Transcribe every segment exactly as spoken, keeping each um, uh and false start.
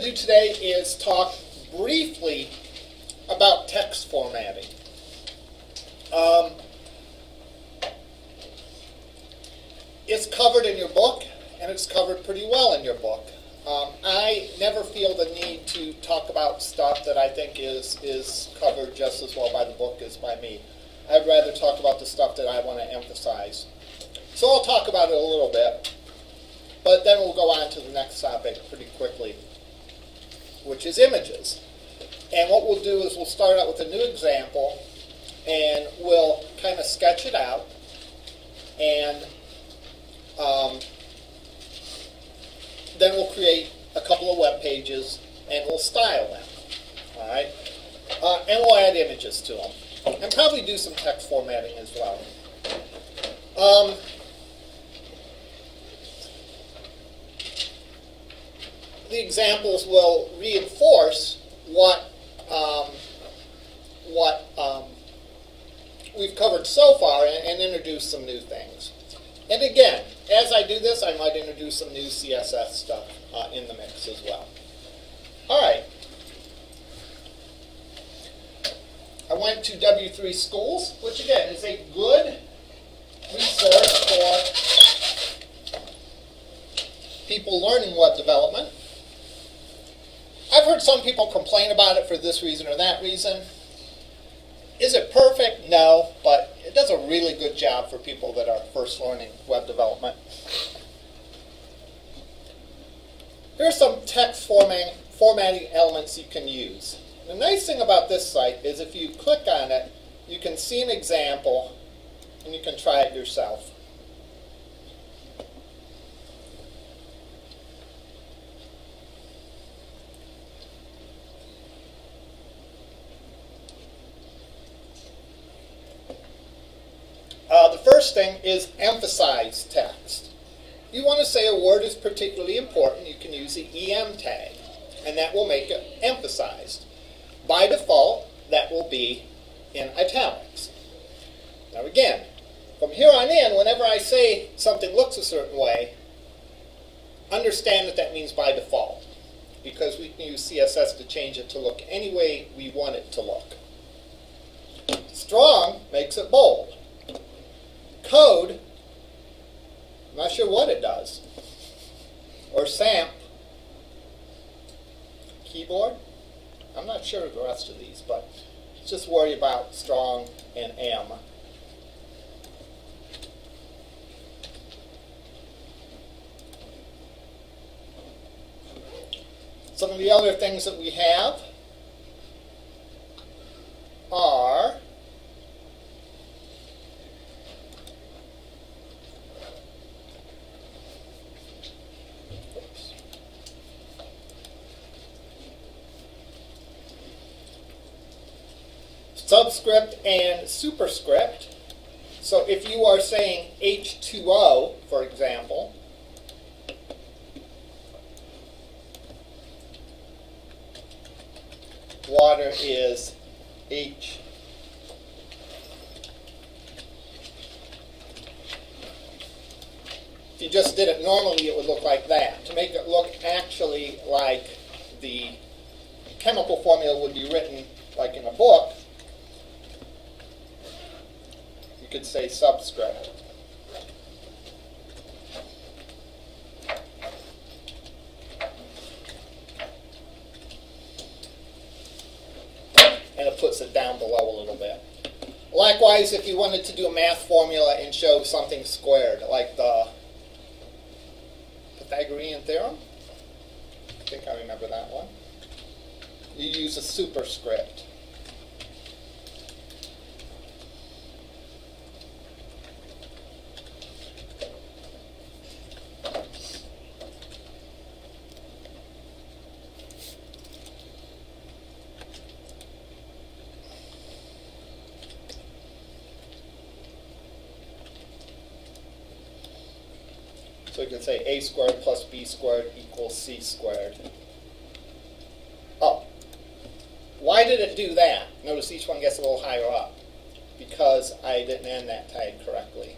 do today is talk briefly about text formatting. Um, it's covered in your book, and it's covered pretty well in your book. Um, I never feel the need to talk about stuff that I think is, is covered just as well by the book as by me. I'd rather talk about the stuff that I want to emphasize. So I'll talk about it a little bit, but then we'll go on to the next topic pretty quickly, which is images. And what we'll do is we'll start out with a new example, and we'll kind of sketch it out, and um, then we'll create a couple of web pages, and we'll style them. All right? Uh, and we'll add images to them, and probably do some text formatting as well. Um, the examples will reinforce what um, what um, we've covered so far, and, and introduce some new things. And again, as I do this, I might introduce some new C S S stuff uh, in the mix as well. All right. I went to W three Schools, which again is a good resource for people learning web development. I've heard some people complain about it for this reason or that reason. Is it perfect? No, but it does a really good job for people that are first learning web development. Here are some text formatting, formatting elements you can use. The nice thing about this site is if you click on it, you can see an example and you can try it yourself. Uh, the first thing is emphasize text. If you want to say a word is particularly important, you can use the E M tag, and that will make it emphasized. By default, that will be in italics. Now again, from here on in, whenever I say something looks a certain way, understand that that means by default, because we can use C S S to change it to look any way we want it to look. Strong makes it bold. Code, I'm not sure what it does. Or S A M P, keyboard, I'm not sure of the rest of these, but just worry about strong and M. Some of the other things that we have are subscript and superscript. So if you are saying H two O, for example, water is H. If you just did it normally, it would look like that. To make it look actually like the chemical formula would be written like in a book, you could say subscript. And it puts it down below a little bit. Likewise, if you wanted to do a math formula and show something squared, like the Pythagorean theorem, I think I remember that one, you use a superscript. So you can say a squared plus b squared equals c squared. Oh, why did it do that? Notice each one gets a little higher up. Because I didn't end that tag correctly.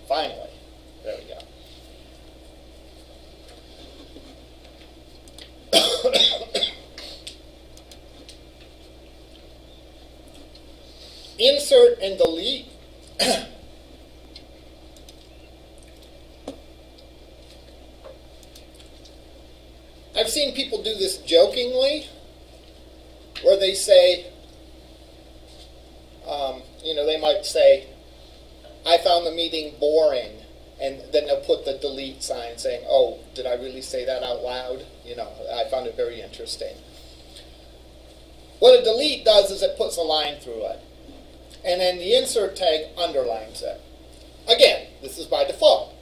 finally. There we go. Insert and delete. I've seen people do this jokingly, where they say, um, you know, they might say, I found the meeting boring, and then they'll put the delete sign saying, oh, did I really say that out loud? You know, I found it very interesting. What a delete does is it puts a line through it, and then the insert tag underlines it. Again, this is by default.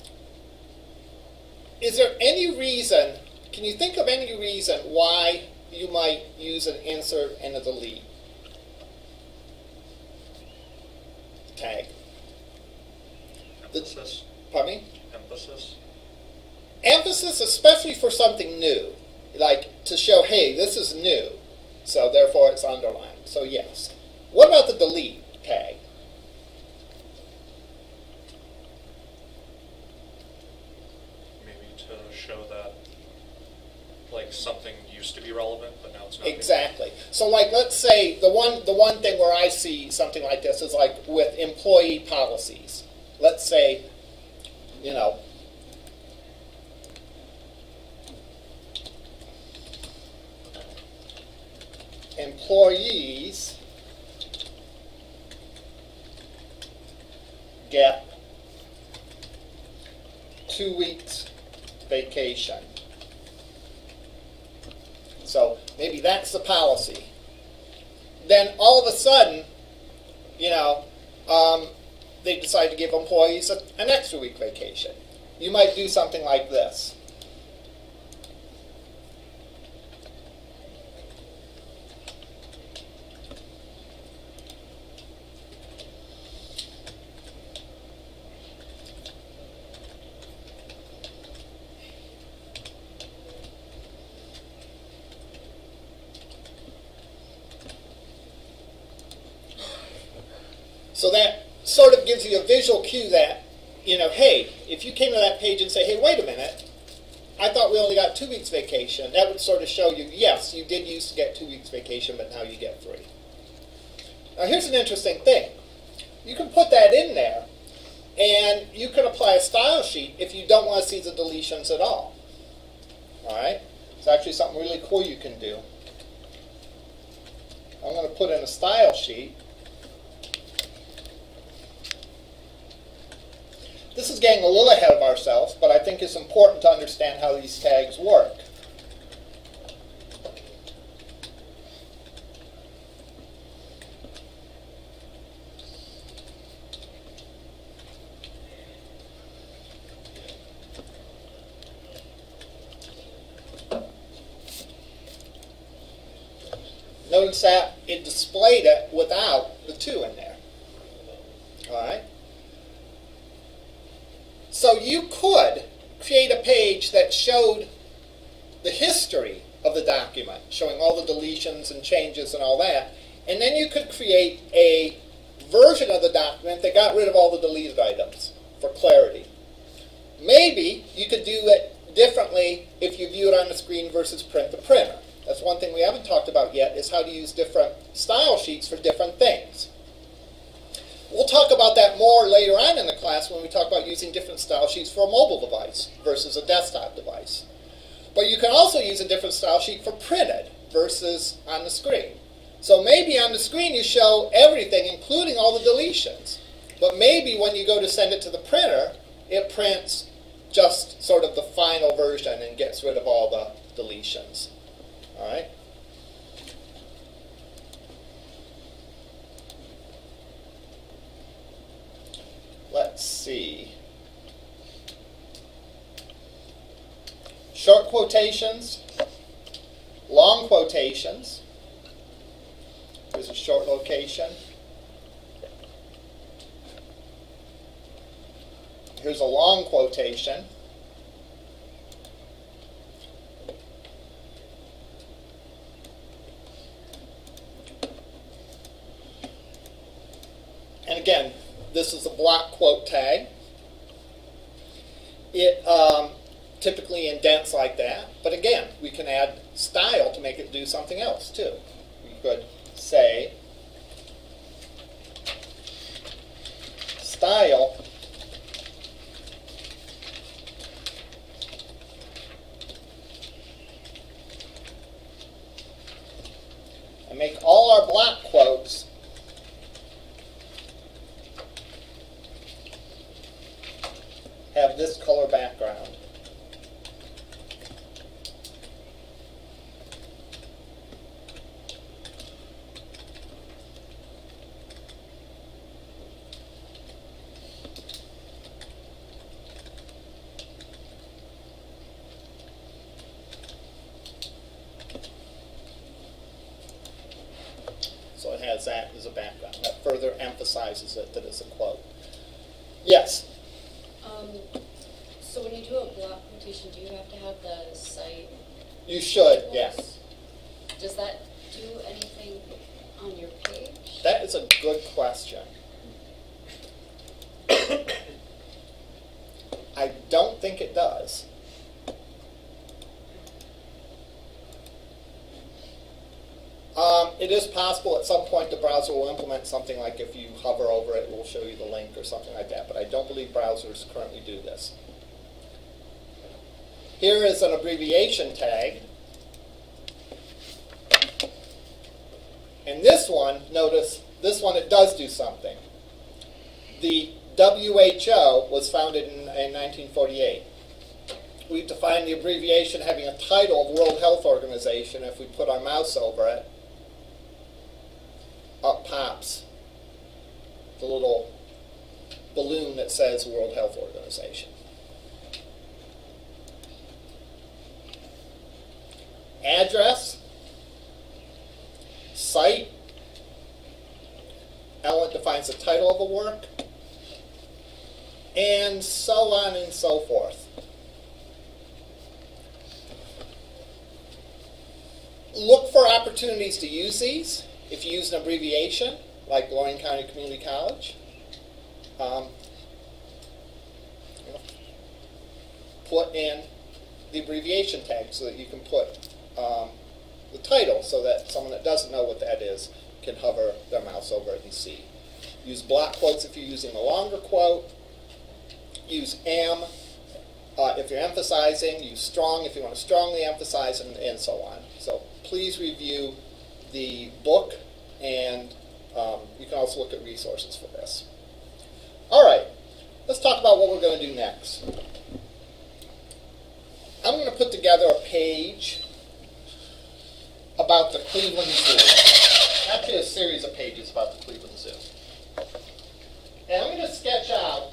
Is there any reason, can you think of any reason why you might use an insert and a delete tag? Emphasis. The, pardon me? Emphasis. Emphasis, especially for something new, like to show, hey, this is new, so therefore it's underlined. So yes. What about the delete tag? Maybe to show that, like, something used to be relevant, but now it's not. Exactly. So, like, let's say the one the one thing where I see something like this is like with employee policies. Let's say, you know, employees get two weeks vacation. So maybe that's the policy. Then all of a sudden, you know, um, they decide to give employees a, an extra week vacation. You might do something like this. So that sort of gives you a visual cue that, you know, hey, if you came to that page and say, hey, wait a minute, I thought we only got two weeks vacation, that would sort of show you, yes, you did used to get two weeks vacation, but now you get three. Now here's an interesting thing. You can put that in there, and you can apply a style sheet if you don't want to see the deletions at all. All right? It's actually something really cool you can do. I'm going to put in a style sheet. This is getting a little ahead of ourselves, but I think it's important to understand how these tags work. Notice that it displayed it without the two in there. All right? So you could create a page that showed the history of the document, showing all the deletions and changes and all that, and then you could create a version of the document that got rid of all the deleted items for clarity. Maybe you could do it differently if you view it on the screen versus print to printer. That's one thing we haven't talked about yet, is how to use different style sheets for different things. We'll talk about that more later on in the class when we talk about using different style sheets for a mobile device versus a desktop device. But you can also use a different style sheet for printed versus on the screen. So maybe on the screen you show everything, including all the deletions. But maybe when you go to send it to the printer, it prints just sort of the final version and gets rid of all the deletions. All right? Let's see. Short quotations, long quotations. Here's a short location. Here's a long quotation. And again, this is a block quote tag. it um, typically indents like that. But again, we can add style to make it do something else too. We could say style and make all our block quotes have this color background. So it has that as a background. That further emphasizes it that it's a quote. Yes? Um, so when you do a block quotation, do you have to have the site? You should, yes. Does that do anything on your page? That is a good question. I don't think it does. Um, it is possible at some point the browser will implement something like if you hover over it, it will show you the link or something like that, but I don't believe browsers currently do this. Here is an abbreviation tag. And this one, notice, this one it does do something. The W H O was founded in, in nineteen forty-eight. We've defined the abbreviation having a title of World Health Organization. If we put our mouse over it, up pops the little balloon that says World Health Organization. Address, site, Ellen defines the title of the work, and so on and so forth. Look for opportunities to use these. If you use an abbreviation, like Lorain County Community College, um, you know, put in the abbreviation tag so that you can put um, the title so that someone that doesn't know what that is can hover their mouse over it and see. Use block quotes if you're using a longer quote. Use am uh, if you're emphasizing. Use strong if you want to strongly emphasize, and, and so on. So please review the book, and um, you can also look at resources for this. All right, let's talk about what we're going to do next. I'm going to put together a page about the Cleveland Zoo. Actually, a series of pages about the Cleveland Zoo. And I'm going to sketch out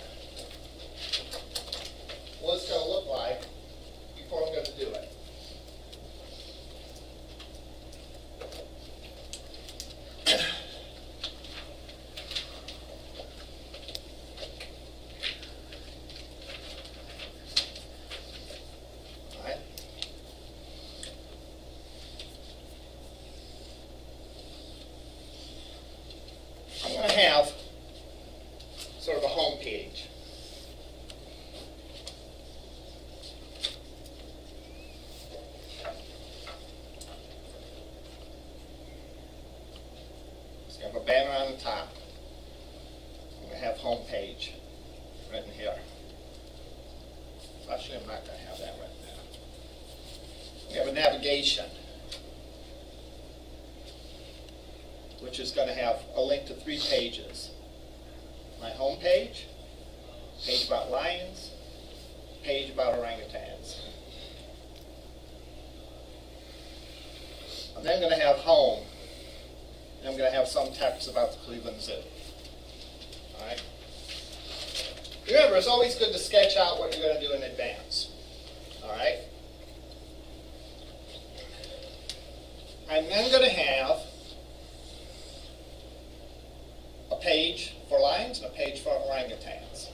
what it's going to look like before I'm going to do it. I'm going to have sort of a home page. So I have a banner on the top. I'm going to have home page written here. Actually, I'm not going to have that right now. We have a navigation, which is going to have a link to three pages. My home page, page about lions, page about orangutans. I'm then going to have home, and I'm going to have some text about the Cleveland Zoo. All right. Remember, it's always good to sketch out what you're going to do in advance. All right. I'm then going to have a page for lions and a page for orangutans.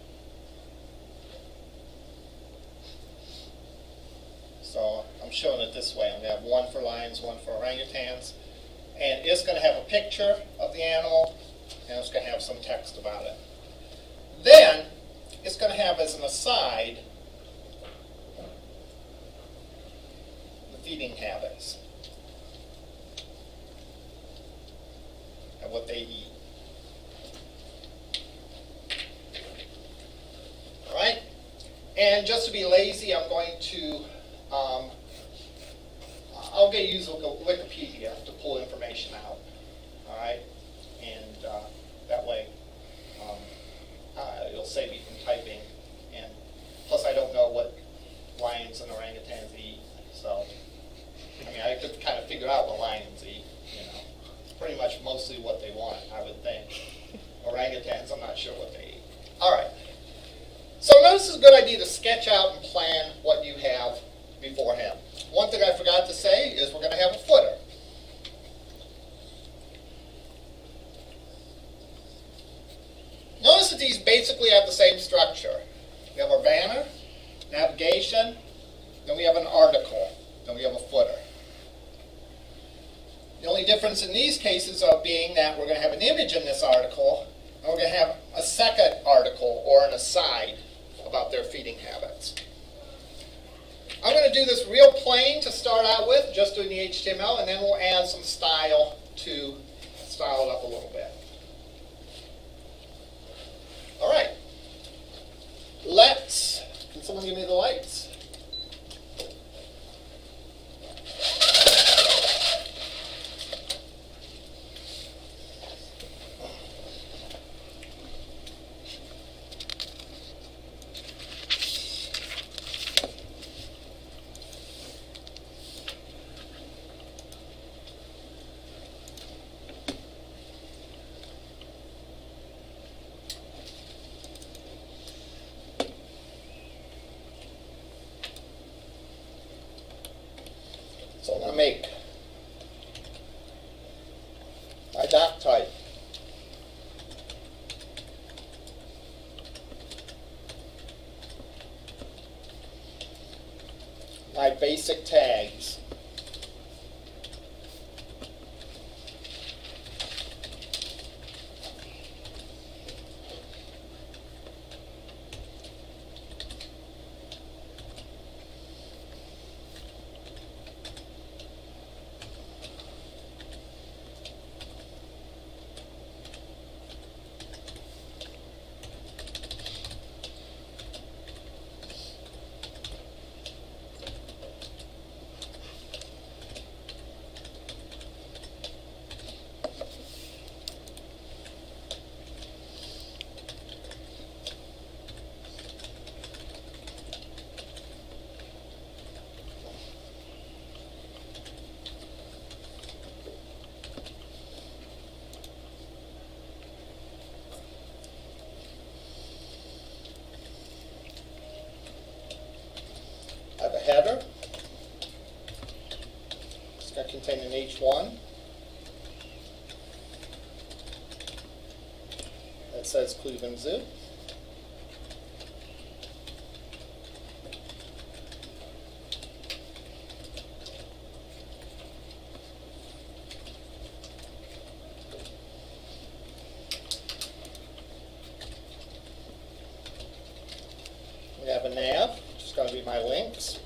So I'm showing it this way. I'm going to have one for lions, one for orangutans. And it's going to have a picture of the animal, and it's going to have some text about it. Then, it's going to have as an aside the feeding habits and what they eat. All right? And just to be lazy, I'm going to, um, I'll get use Wikipedia to pull information out. All right? And uh, that way, um, uh, it'll save you from typing. And plus, I don't know what lions and orangutans eat. So, I mean, I could kind of figure out what lions eat. You know, pretty much mostly what they want, I would think. Orangutans, I'm not sure what they eat. All right. So notice it's a good idea to sketch out and plan what you have beforehand. One thing I forgot to say is we're going to have a footer. Notice that these basically have the same structure. We have our banner, navigation, then we have an article, then we have a footer. The only difference in these cases are being that we're going to have an image in this article, and we're going to have a second article or an aside about their feeding habits. I'm going to do this real plain to start out with, just doing the H T M L, and then we'll add some style to style it up a little bit. All right. Let's, can someone give me the lights? So I'm going to make my doc type my basic tags. I have a header. It's going to contain an H one that says Cleveland Zoo. We have a nav, which is going to be my links.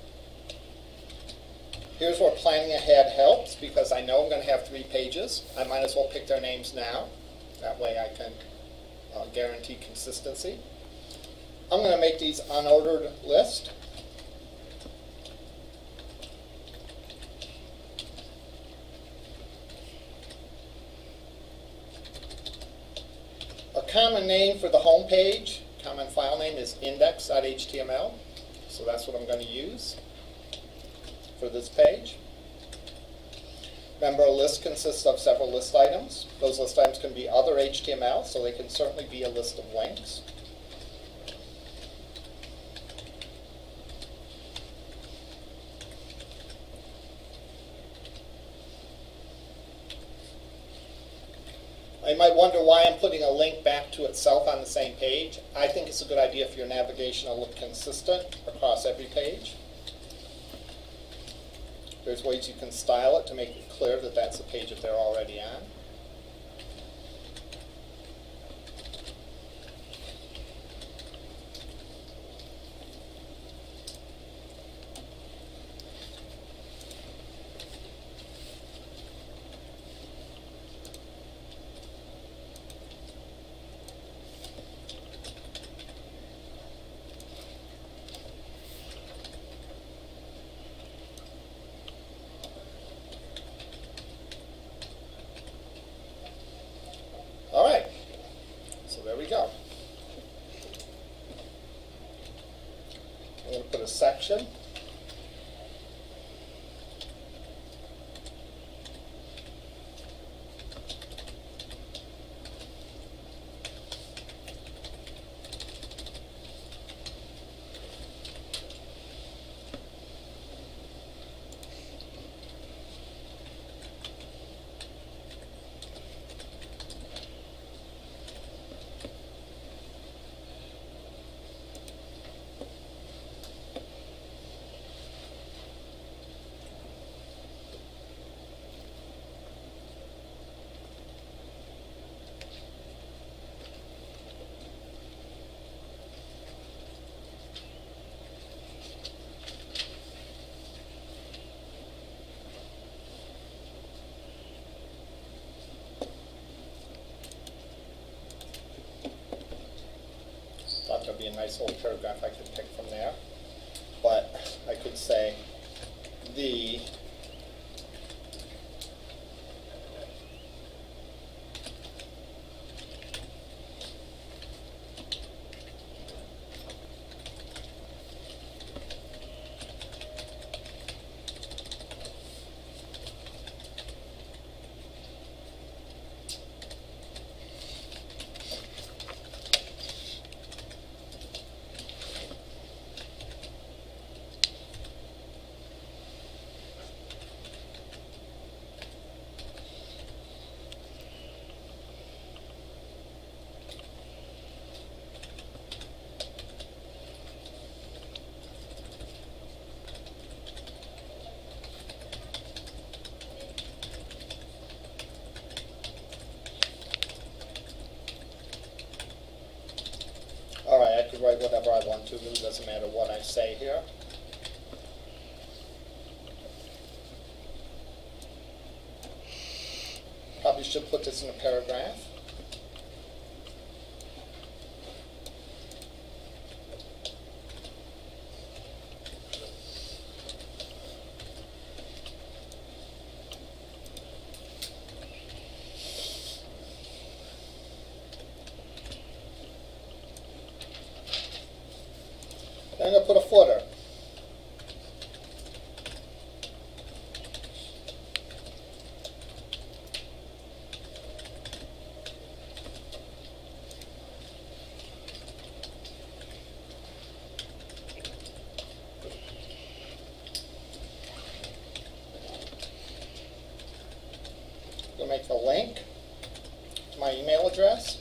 Here's where planning ahead helps, because I know I'm going to have three pages. I might as well pick their names now. That way I can uh, guarantee consistency. I'm going to make these unordered list. A common name for the home page, common file name, is index dot H T M L. So that's what I'm going to use for this page. Remember, a list consists of several list items. Those list items can be other H T M L, so they can certainly be a list of links. You might wonder why I'm putting a link back to itself on the same page. I think it's a good idea for your navigation to look consistent across every page. There's ways you can style it to make it clear that that's the page that they're already on. All right, so there we go. I'm going to put a section. Thought there'd be a nice little paragraph I could pick from there, but I could say the Alright, I could write whatever I want to, it doesn't matter what I say here. Probably should put this in a paragraph. Then I'm going to put a footer. I'm going to make a link to my email address.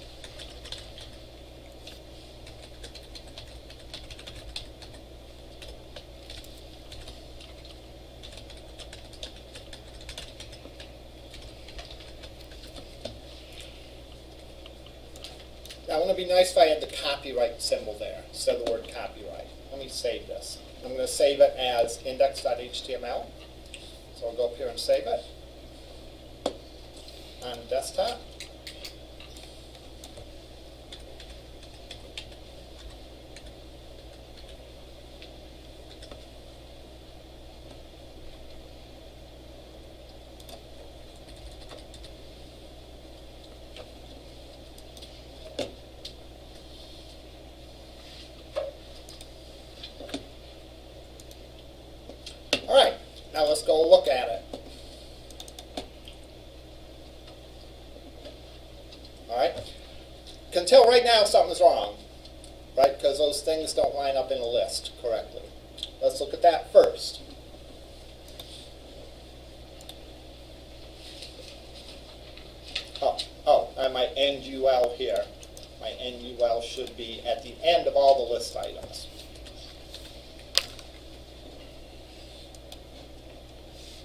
Now, it would be nice if I had the copyright symbol there instead of the word copyright. Let me save this. I'm going to save it as index dot H T M L. So I'll go up here and save it on desktop. All right, now let's go look at it. All right, can tell right now something's wrong, right? Because those things don't line up in a list correctly. Let's look at that first. Oh, oh, and my end U L here. My end U L should be at the end of all the list items.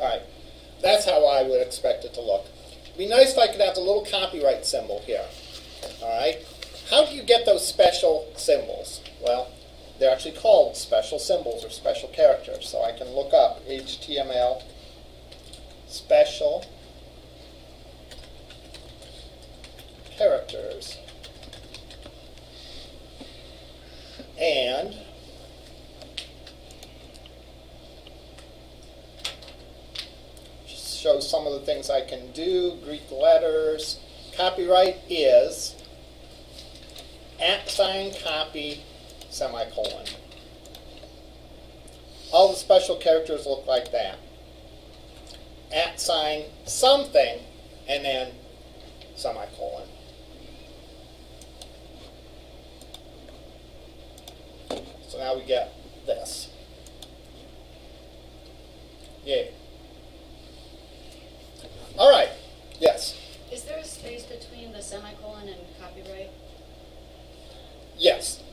All right, that's how I would expect it to look. It'd be nice if I could have the little copyright symbol here. All right, how do you get those special symbols? Well, they're actually called special symbols or special characters. So I can look up H T M L special characters. And show some of the things I can do. Greek letters. Copyright is at sign copy semicolon. All the special characters look like that. At sign something and then semicolon. So now we get this. Yay. All right. Yes. Is there a space between the semicolon and copyright? Yes.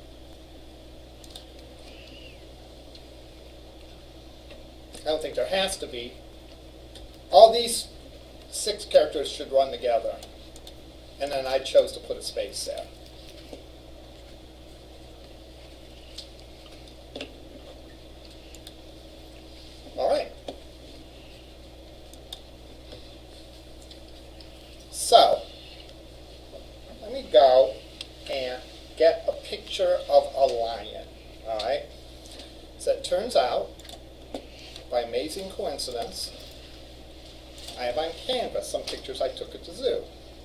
I don't think there has to be. All these six characters should run together. And then I chose to put a space there. All right. So, let me go and get a picture of a lion. All right. So it turns out, by amazing coincidence, I have on Canvas some pictures I took at the zoo.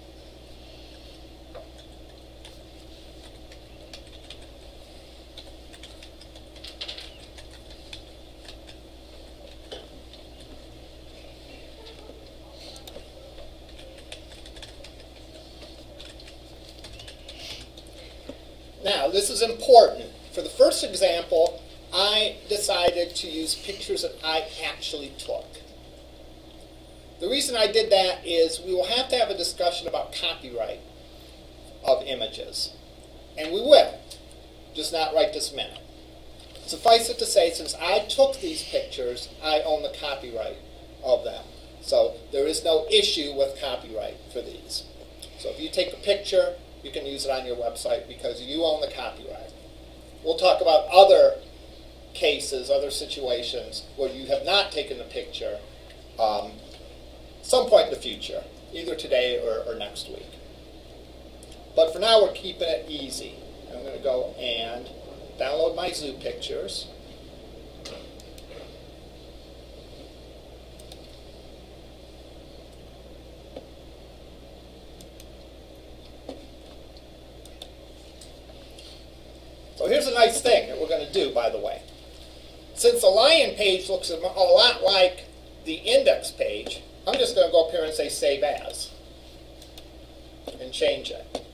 Now, this is important. For the first example, I decided to use pictures that I actually took. The reason I did that is we will have to have a discussion about copyright of images. And we will, just not right this minute. Suffice it to say, since I took these pictures, I own the copyright of them. So there is no issue with copyright for these. So if you take a picture, you can use it on your website because you own the copyright. We'll talk about other cases, other situations where you have not taken the picture um, some point in the future, either today or, or next week. But for now, we're keeping it easy. I'm going to go and download my zoo pictures. So here's a nice thing that we're going to do, by the way. Since the lion page looks a lot like the index page, I'm just going to go up here and say Save As and change it.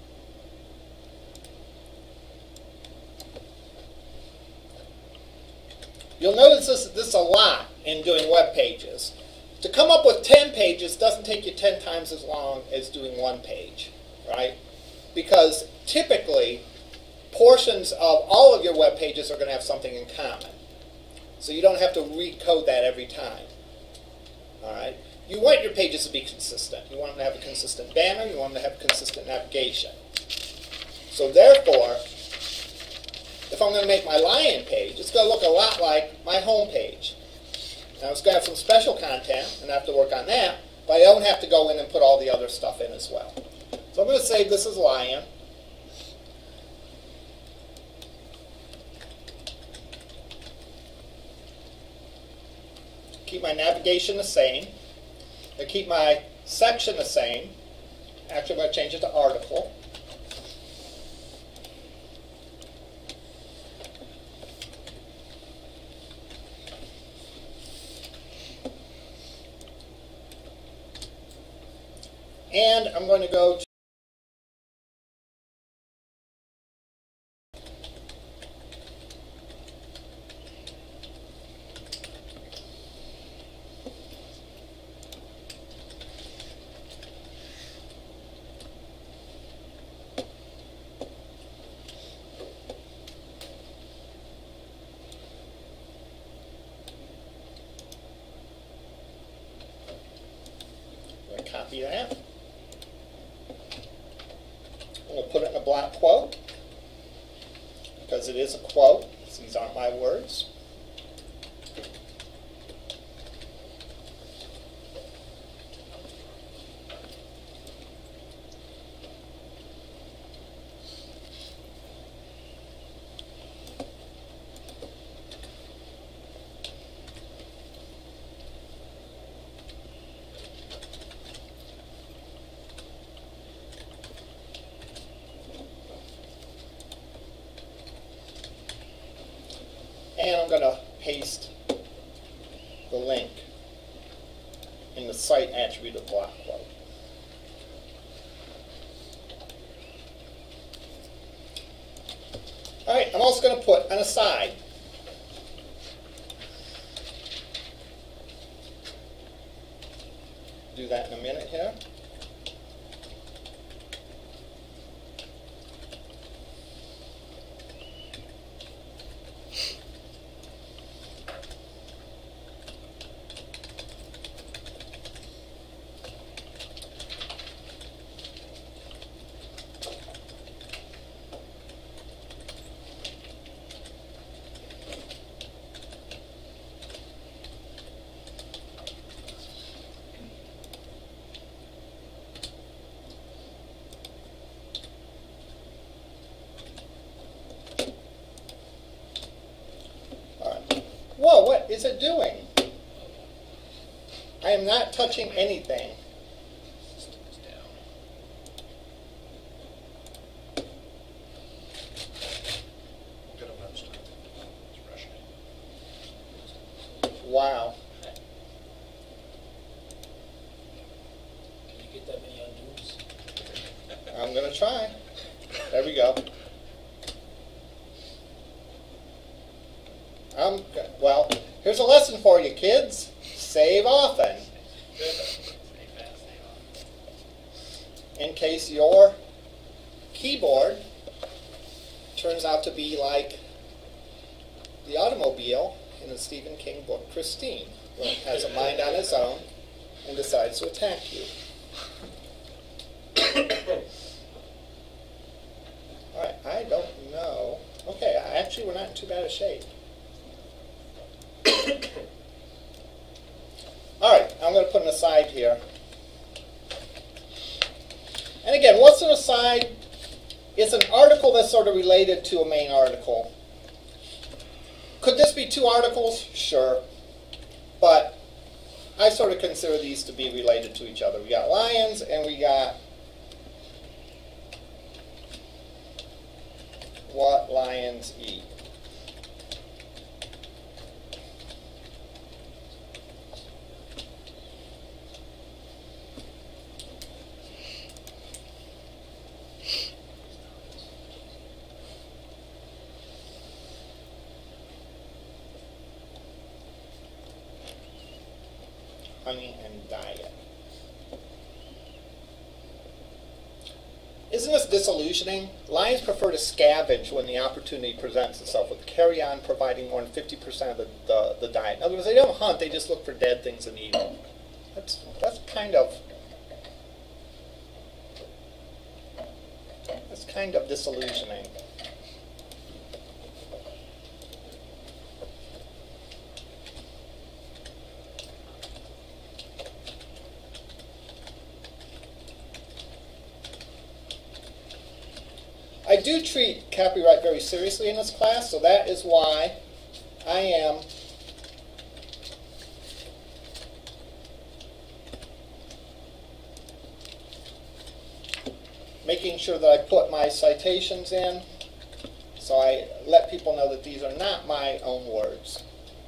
You'll notice this, this a lot in doing web pages. To come up with ten pages doesn't take you ten times as long as doing one page, right? Because typically, portions of all of your web pages are going to have something in common. So you don't have to recode that every time. All right? You want your pages to be consistent. You want them to have a consistent banner. You want them to have consistent navigation. So therefore, if I'm going to make my lion page, it's going to look a lot like my home page. Now it's going to have some special content, and I have to work on that, but I don't have to go in and put all the other stuff in as well. So I'm going to save this as lion. Keep my navigation the same. I keep my section the same. Actually, I'm going to change it to article. And I'm going to go to copy that. We'll put it in a block quote, because it is a quote. These aren't my words. And I'm going to paste the link in the site attribute of block quote. All right, I'm also going to put an aside. Do that in a minute here. Whoa, what is it doing? I am not touching anything. Get a mouse to refresh it. Wow. Can you get that many undos? I'm going to try. There we go. Um, well, here's a lesson for you, kids. Save often. In case your keyboard turns out to be like the automobile in the Stephen King book, Christine, where it has a mind on its own and decides to attack you. All right, I don't know. Okay, actually, we're not in too bad a shape. All right, I'm going to put an aside here. And again, what's an aside? It's an article that's sort of related to a main article. Could this be two articles? Sure. But I sort of consider these to be related to each other. We got lions and we got what lions eat. Honey and diet. Isn't this disillusioning? Lions prefer to scavenge when the opportunity presents itself, with carrion providing more than fifty percent of the, the, the diet. In other words, they don't hunt, they just look for dead things and eat them. That's, that's kind of that's kind of disillusioning. I do treat copyright very seriously in this class, so that is why I am making sure that I put my citations in, so I let people know that these are not my own words.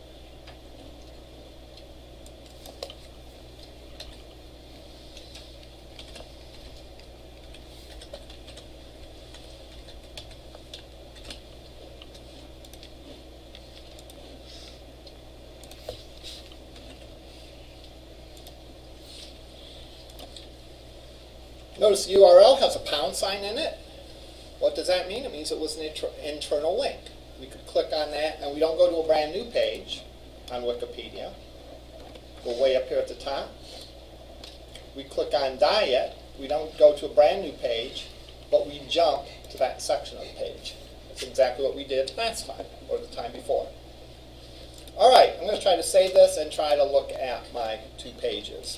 Notice the U R L has a pound sign in it. What does that mean? It means it was an inter internal link. We could click on that, and we don't go to a brand new page on Wikipedia. Go way up here at the top. we click on diet, we don't go to a brand new page, but we jump to that section of the page. That's exactly what we did last time, or the time before. All right, I'm going to try to save this and try to look at my two pages.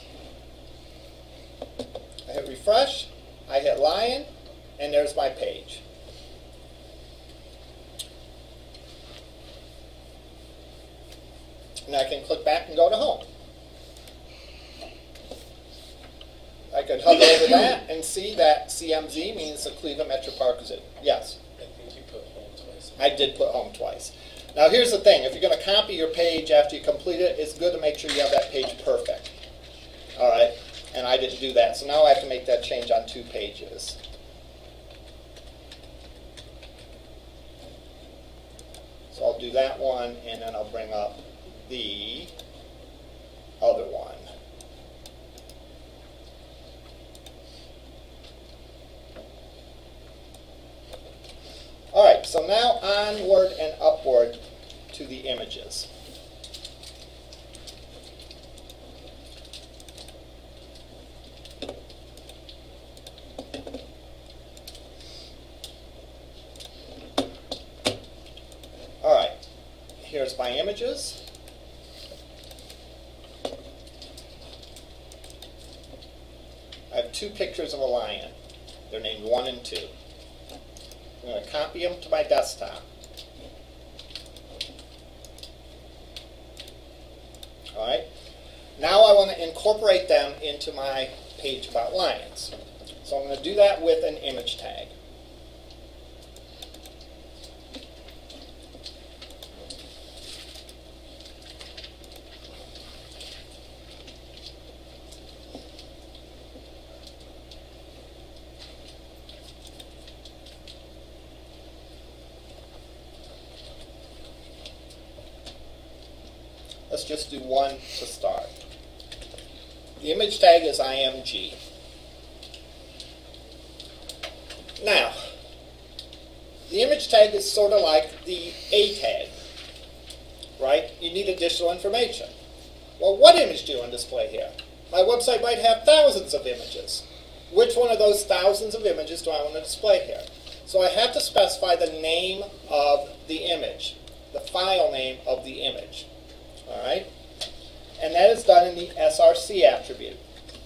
I hit refresh, I hit lion, and there's my page. And I can click back and go to home. I could hover over that and see that C M Z means the Cleveland Metro Park Zoo. Yes? I think you put home twice. I did put home twice. Now here's the thing. If you're going to copy your page after you complete it, it's good to make sure you have that page perfect. All right? And I didn't do that. So now I have to make that change on two pages. So I'll do that one, and then I'll bring up the other one. All right, so now onward and upward to the images. All right, here's my images. I have two pictures of a lion. They're named one and two. I'm going to copy them to my desktop. All right. Now I want to incorporate them into my page about lions. So I'm going to do that with an image tag. Let's just do one to start. The image tag is I M G. Now, the image tag is sort of like the A tag, right? You need additional information. Well, what image do you want to display here? My website might have thousands of images. Which one of those thousands of images do I want to display here? So I have to specify the name of the image, the file name of the image. All right, and that is done in the S R C attribute.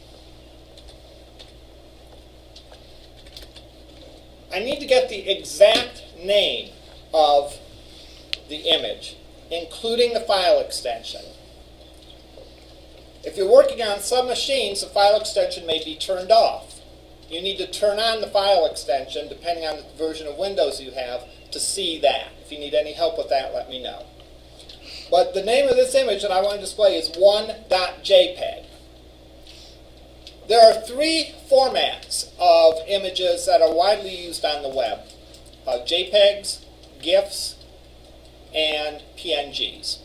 I need to get the exact name of the image, including the file extension. If you're working on some machines, the file extension may be turned off. You need to turn on the file extension, depending on the version of Windows you have, to see that. If you need any help with that, let me know. But the name of this image that I want to display is one dot J peg. There are three formats of images that are widely used on the web. Uh, JPEGs, GIFs, and P N Gs.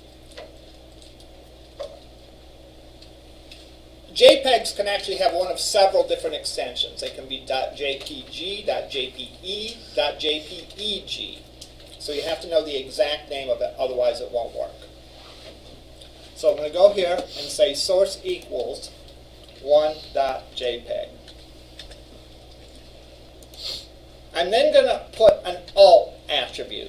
JPEGs can actually have one of several different extensions. They can be .jpg, .jpe, .jpeg. So you have to know the exact name of it, otherwise it won't work. So I'm going to go here and say source equals one dot J peg. I'm then going to put an alt attribute.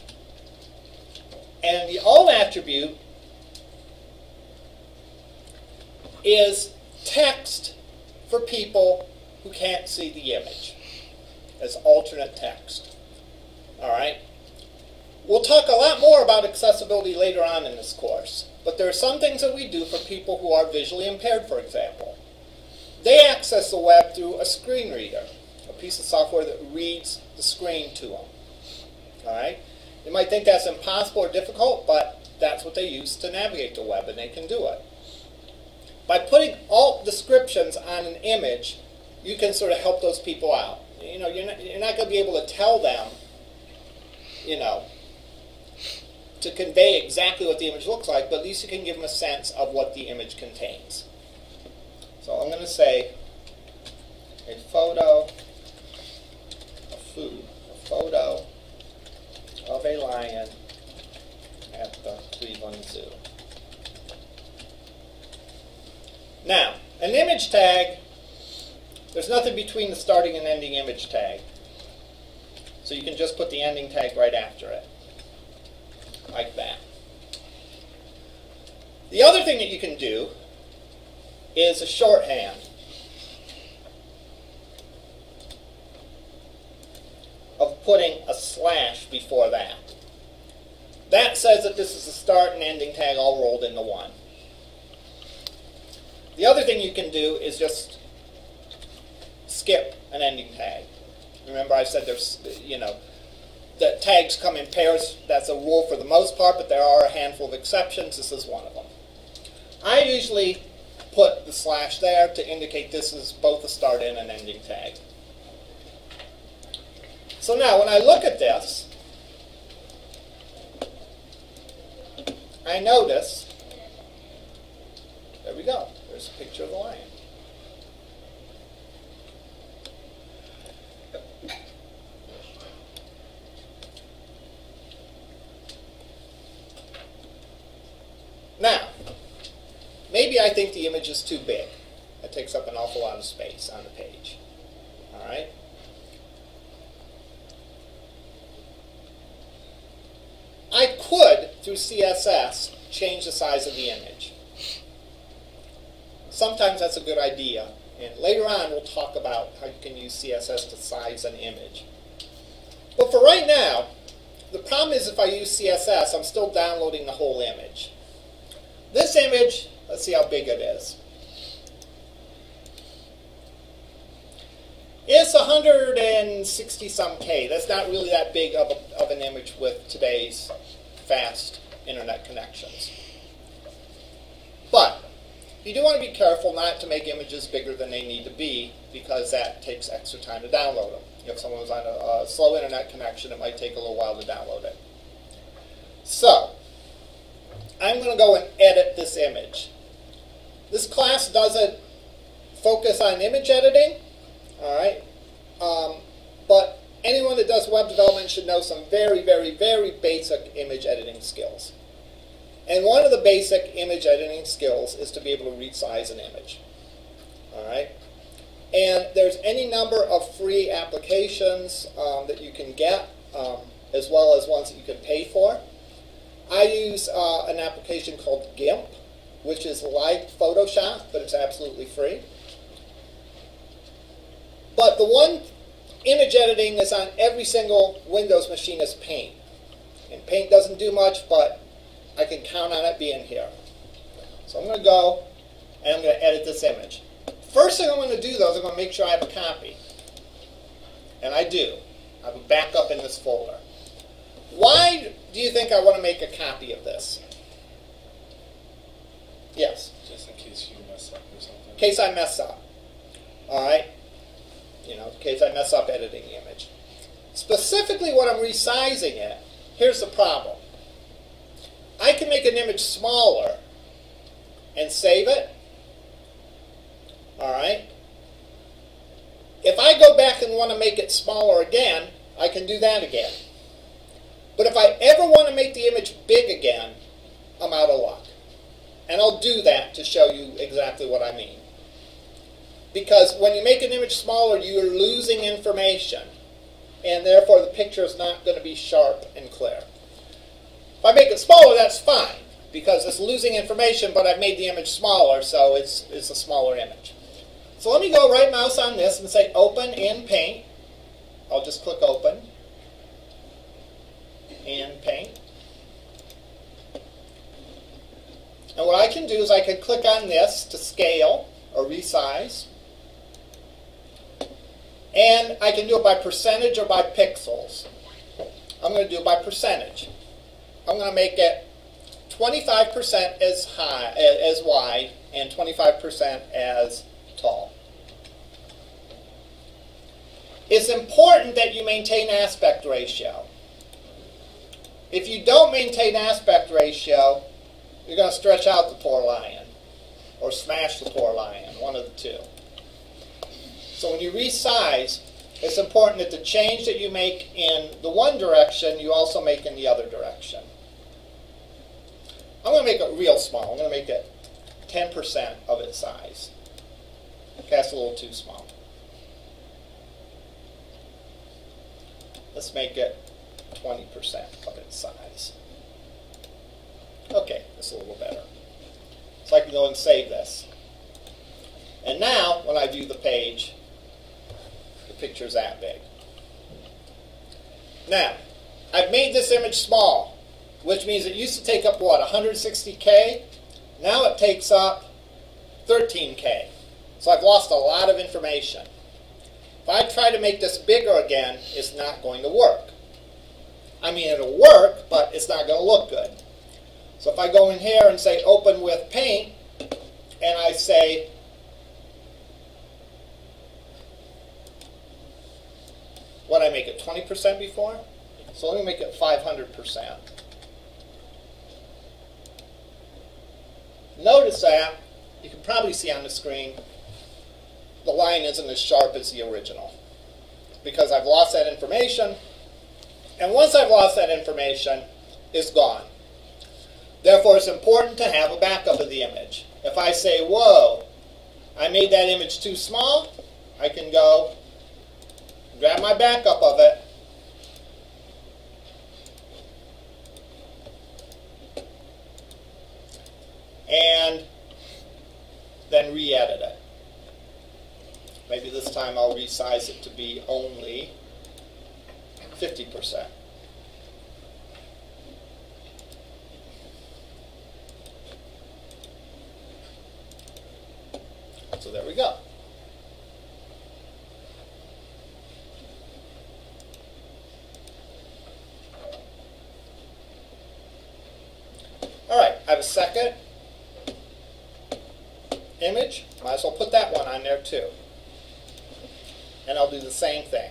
And the alt attribute is text for people who can't see the image, as alternate text. All right? We'll talk a lot more about accessibility later on in this course, but there are some things that we do for people who are visually impaired, for example. They access the web through a screen reader, a piece of software that reads the screen to them. All right? You might think that's impossible or difficult, but that's what they use to navigate the web, and they can do it. By putting alt descriptions on an image, you can sort of help those people out. You know, you're not, you're not going to be able to tell them, you know, to convey exactly what the image looks like, but at least you can give them a sense of what the image contains. So I'm going to say a photo of food, a photo of a lion at the Cleveland Zoo. Now, An image tag, there's nothing between the starting and ending image tag. So you can just put the ending tag right after it, like that. The other thing that you can do is a shorthand of putting a slash before that. That says that this is a start and ending tag all rolled into one. The other thing you can do is just skip an ending tag. Remember I said there's, you know, that tags come in pairs. That's a rule for the most part, but there are a handful of exceptions. This is one of them. I usually put the slash there to indicate this is both a start and an ending tag. So now when I look at this, I notice, there we go, there's a picture of the lion. Now, maybe I think the image is too big. It takes up an awful lot of space on the page. All right? I could, through C S S, change the size of the image. Sometimes that's a good idea. And later on, we'll talk about how you can use C S S to size an image. But for right now, the problem is if I use C S S, I'm still downloading the whole image. This image, let's see how big it is. It's one hundred sixty some K. That's not really that big of, a, of an image with today's fast internet connections. But you do want to be careful not to make images bigger than they need to be, because that takes extra time to download them. If someone's on a, a slow internet connection, it might take a little while to download it. So, I'm going to go and edit this image. This class doesn't focus on image editing, all right? Um, but anyone that does web development should know some very, very, very basic image editing skills. And one of the basic image editing skills is to be able to resize an image, all right? And there's any number of free applications um, that you can get, um, as well as ones that you can pay for. I use uh, an application called GIMP, which is like Photoshop, but it's absolutely free. But the one image editing that's on every single Windows machine is Paint. And Paint doesn't do much, but I can count on it being here. So I'm going to go and I'm going to edit this image. First thing I'm going to do, though, is I'm going to make sure I have a copy. And I do. I have a backup in this folder. Why do you think I want to make a copy of this? Yes? Just in case you mess up or something. In case I mess up. All right? You know, in case I mess up editing the image. Specifically when I'm resizing it, here's the problem. I can make an image smaller and save it. All right? If I go back and want to make it smaller again, I can do that again. But if I ever want to make the image big again, I'm out of luck. And I'll do that to show you exactly what I mean. Because when you make an image smaller, you're losing information. And therefore, the picture is not going to be sharp and clear. If I make it smaller, that's fine. Because it's losing information, but I've made the image smaller, so it's, it's a smaller image. So let me go right mouse on this and say Open in Paint. I'll just click Open. In Paint. And what I can do is I can click on this to scale or resize. And I can do it by percentage or by pixels. I'm going to do it by percentage. I'm going to make it twenty-five percent as high, as wide, and twenty-five percent as tall. It's important that you maintain aspect ratio. If you don't maintain aspect ratio, you're going to stretch out the poor lion or smash the poor lion, one of the two. So when you resize, it's important that the change that you make in the one direction, you also make in the other direction. I'm going to make it real small. I'm going to make it ten percent of its size. Okay, that's a little too small. Let's make it twenty percent of its size. Okay, that's a little better. So I can go and save this. And now, when I view the page, the picture's that big. Now, I've made this image small, which means it used to take up, what, one hundred sixty K? Now it takes up thirteen K. So I've lost a lot of information. If I try to make this bigger again, it's not going to work. I mean, it'll work, but it's not going to look good. So if I go in here and say open with paint, and I say what did I make it twenty percent before? So let me make it five hundred percent. Notice that, you can probably see on the screen, the line isn't as sharp as the original because I've lost that information, and once I've lost that information, it's gone. Therefore, it's important to have a backup of the image. If I say, whoa, I made that image too small, I can go grab my backup of it, and then re-edit it. Maybe this time I'll resize it to be only fifty percent. So there we go. All right, I have a second image. Might as well put that one on there too. And I'll do the same thing.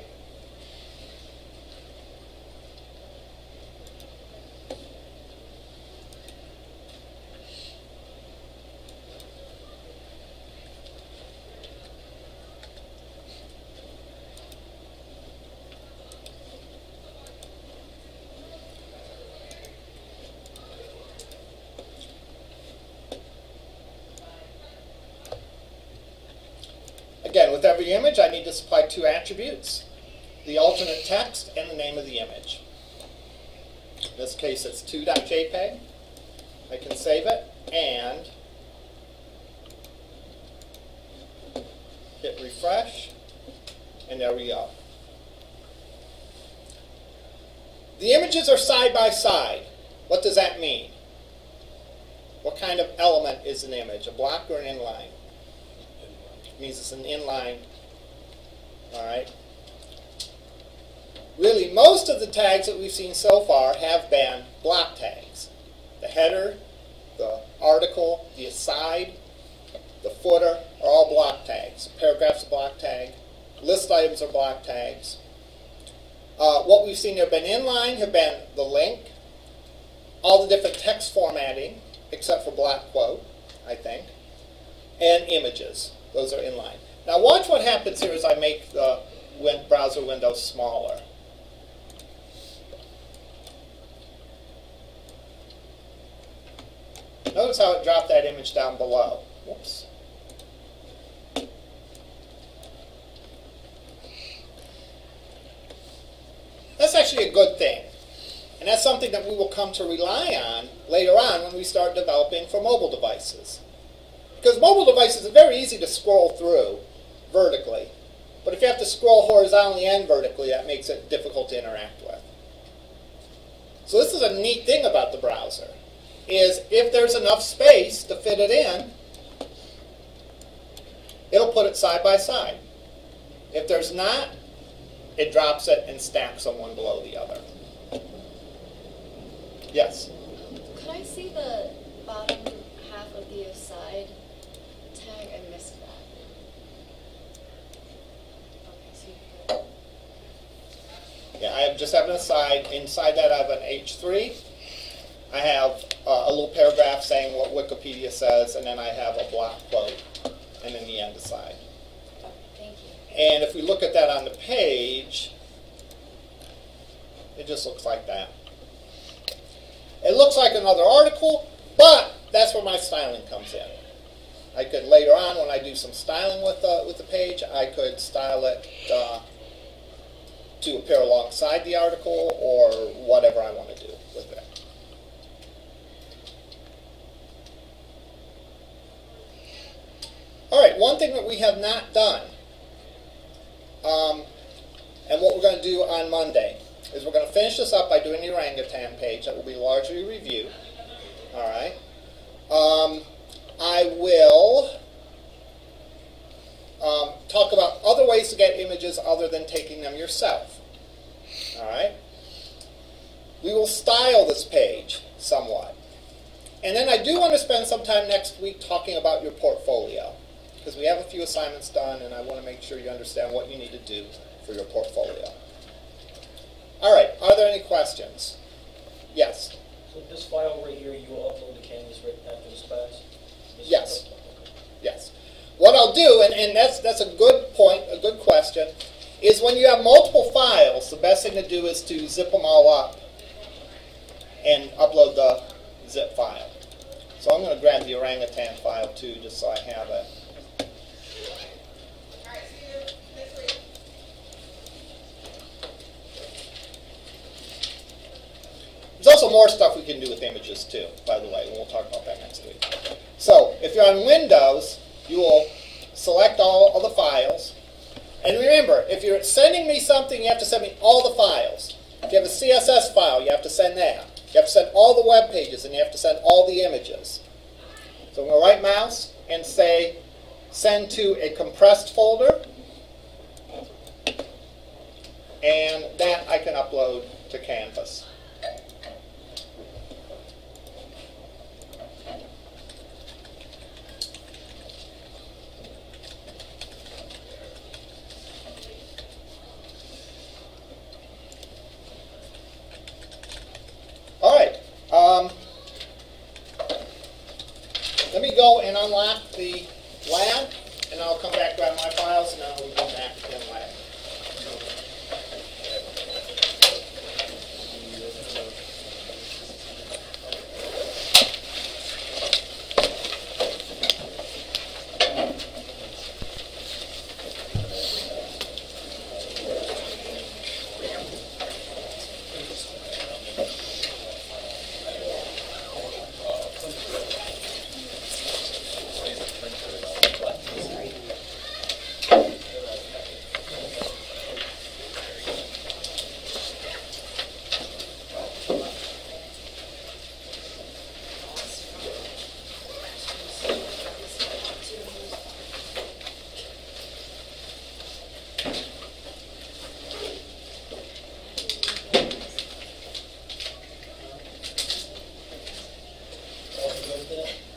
Again, with every image, I need to supply two attributes, the alternate text and the name of the image. In this case, it's two dot J P G. I can save it and hit refresh, and there we go. The images are side by side. What does that mean? What kind of element is an image, a block or an inline? It means it's an inline. All right. Really, most of the tags that we've seen so far have been block tags. The header, the article, the aside, the footer are all block tags. Paragraph's a block tag. List items are block tags. Uh, what we've seen have been inline have been the link, all the different text formatting, except for block quote, I think, and images. Those are inline. Now watch what happens here as I make the win browser window smaller. Notice how it dropped that image down below. Whoops. That's actually a good thing. And that's something that we will come to rely on later on when we start developing for mobile devices. Because mobile devices are very easy to scroll through vertically. But if you have to scroll horizontally and vertically, that makes it difficult to interact with. So this is a neat thing about the browser, is if there's enough space to fit it in, it'll put it side by side. If there's not, it drops it and stacks them one below the other. Yes? Could I see the bottom half of the aside tag? I missed that. Okay, so you could. Yeah, I just have an aside. Inside that I have an H three. I have uh, a little paragraph saying what Wikipedia says, and then I have a block quote, and then the end aside. Okay, thank you. And if we look at that on the page, it just looks like that. It looks like another article, but that's where my styling comes in. I could later on, when I do some styling with the, with the page, I could style it uh, to appear alongside the article or whatever I want to do with it. All right, one thing that we have not done, um, and what we're going to do on Monday, is we're going to finish this up by doing the orangutan page. That will be largely review. All right. Um, I will um, talk about other ways to get images other than taking them yourself. All right. We will style this page somewhat. And then I do want to spend some time next week talking about your portfolio, because we have a few assignments done, and I want to make sure you understand what you need to do for your portfolio. All right, are there any questions? Yes? So this file right here, you will upload to Canvas right after this class? This Yes. Yes. What I'll do, and, and that's, that's a good point, a good question, is when you have multiple files, the best thing to do is to zip them all up and upload the zip file. So I'm going to grab the orangutan file too, just so I have it. There's also more stuff we can do with images too, by the way, and we'll talk about that next week. So if you're on Windows, you will select all of the files. And remember, if you're sending me something, you have to send me all the files. If you have a C S S file, you have to send that. You have to send all the web pages, and you have to send all the images. So I'm going to right mouse and say send to a compressed folder. And that I can upload to Canvas. All right. Um, let me go and unlock the lab, and I'll come back, grab my files, and then we'll go back in the lab. All good with that?